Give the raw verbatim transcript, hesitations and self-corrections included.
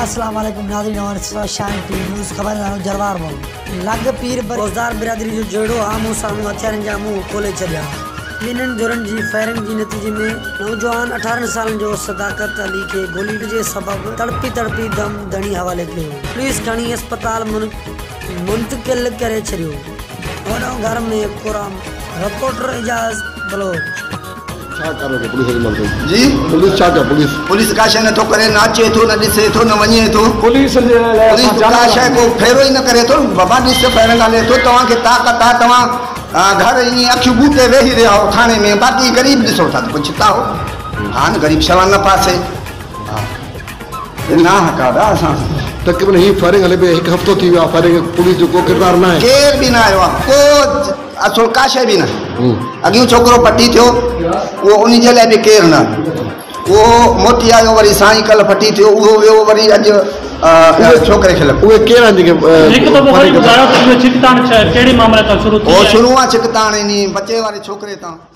अस्सलाम वालेकुम नाज़रीन और शान टी न्यूज़ खबर जरवार बोल लग पीर रोज़दार बिरादरी जो जोड़ो आमो सामू हथियारनि जा मुंह खोले छॾिया। ॿिन्हिनि धुरनि जी फायरिंग जे नतीजे में नौजवान अठारह साल जो सदाकत अली के गोली जे सबब तड़पी तड़पी दम धणी हवाले कयो। पुलिस खणी अस्पताल मुंतकिल करे छॾियो। वॾो घर में कुराम रिपोर्टर एजाज बलोच। जी पुलिस छा कर पुलिस पुलिस का शय नथो करे, नाचे थो, न ॾिसे थो, न वञे थो। पुलिस पुलिस का शय को फेरो ही न करे थो। बाबा ॾिस फायरिंग हले थो, तव्हांखे ताक़त आहे, तव्हां घर ईअं अखियूं बूटे वेही रहिया हो थाने में, बाक़ी ग़रीब ॾिसो था त पुछता हो। हा न गरीब सवा न पासे ना हकादा असां तक़रीबन ही फायरिंग हले पे हिकु हफ़्तो थी वियो आहे। फायरिंग पुलिस जो को किरदार न आहे, केर बि न आयो आहे, को असुल का शय बि न। अॻियूं छोकिरो पटी थियो उहो उन जे लाइ बि केरु न, उहो मोटी आयो वरी साईं कल्ह पटी थियो, उहो वियो वरी अॼु छोकिरे खे लॻो। उहे केरु आहिनि जेके शुरू आहे छिकताण इन बचे वारे छोकिरे तां।